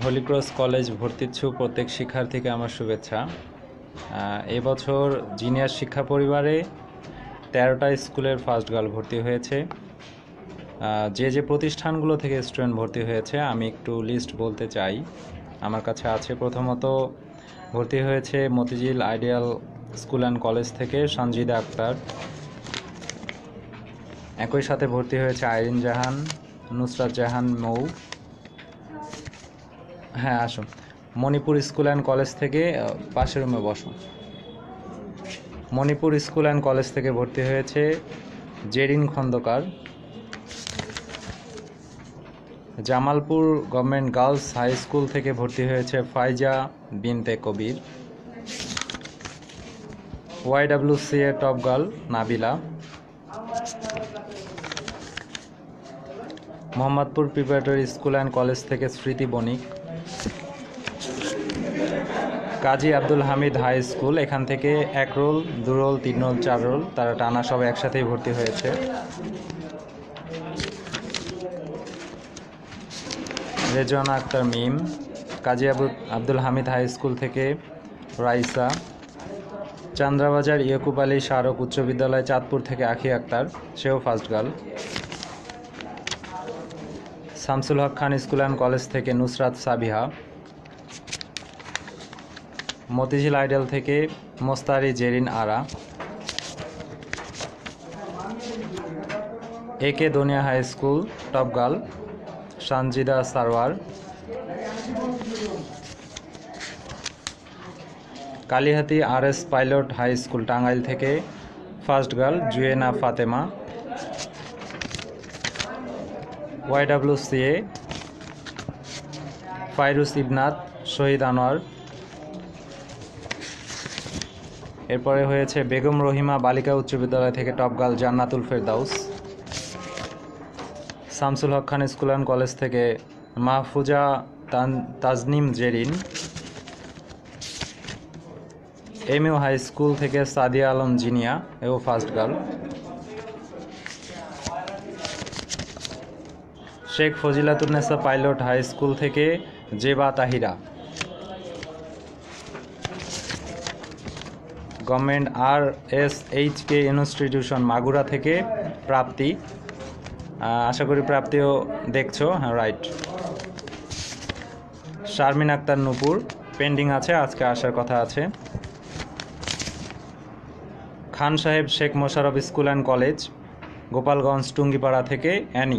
Holy Cross college ভর্তিচ্ছু প্রত্যেক শিক্ষার্থীকে আমার শুভেচ্ছা। এবছর জিনিয়ার শিক্ষা পরিবারে 13টা স্কুলের ফার্স্ট গার্ল ভর্তি হয়েছে। যে প্রতিষ্ঠানগুলো থেকে স্টুডেন্ট ভর্তি হয়েছে আমি একটু লিস্ট বলতে চাই, আমার কাছে আছে। প্রথমত ভর্তি হয়েছে Motijheel ideal school and college থেকে সঞ্জিদা আক্তার। একই সাথে ভর্তি হয়েছে আইরিন জাহান, নুসরাত জাহান মৌ। হ্যাঁ আসুন। মণিপুর স্কুল অ্যান্ড কলেজ থেকে পাশের রুমে বসো। মণিপুর স্কুল অ্যান্ড কলেজ থেকে ভর্তি হয়েছে Zerin Khandaker. Jamalpur government girls high school থেকে ভর্তি হয়েছে Faiza Binte Kabir. YWCA top girl Nabila. Mohammadpur preparatory school and college থেকে স্মৃতি বণিক। কাজী আব্দুল হামিদ হাই স্কুল, এখান থেকে 1 রোল 2 রোল 3 রোল 4 রোল তারা টানা সব একসাথেই ভর্তি হয়েছে। রেজওয়ানা আক্তার মিম। কাজী আব্দুল হামিদ হাই স্কুল থেকে রাইসা। চান্দ্রাবাজার ইয়াকুব আলী শাহরক উচ্চ বিদ্যালয় চাঁদপুর থেকে আখি আক্তার, সেও first girl. Shamsul Haque Khan school and college থেকে নুসরাত সাবিহা। মতিঝিল আইডিয়াল থেকে Mostari Zerin Ara. AK Dania high school top girl Sanjida Sarwar. Kalihati RS pilot high school Tangail থেকে first girl Juena Fatema. YWCA Fairuz Ibnat Shahid Anwar. এরপরে হয়েছে বেগম রহিমা বালিকা উচ্চ বিদ্যালয় থেকে top girl Jannatul Ferdous. Shamsul Haque Khan school and college থেকে Mahfuza Tajnim Zerin. MU high school থেকে সাদিয়া আলম জিনিয়া, এও first girl. Sheikh Fazilatunnesa pilot high school থেকে Zeba Tahira. Government RSHK institution Magura থেকে প্রাপ্তি। আশা করি প্রাপ্তিও দেখছো, হ্যাঁ রাইট। শারমিন আক্তার নূপুর পেন্ডিং আছে, আজকে আসার কথা আছে। Khan Saheb Sheikh Mosharraf school and college Gopalganj Tungipara থেকে অ্যানি।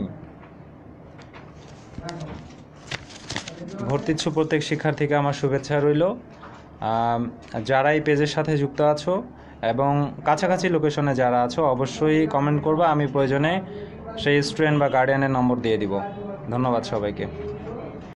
ভর্তিচ্ছু প্রত্যেক শিক্ষার্থীকে আমার শুভেচ্ছা রইল। যারা এই পেজের সাথে যুক্ত আছো এবং কাছাকাছি লোকেশনে যারা আছো অবশ্যই কমেন্ট করবা, আমি প্রয়োজনে সেই স্টুডেন্ট বা গার্ডিয়ানের নম্বর দিয়ে দিব। ধন্যবাদ সবাইকে।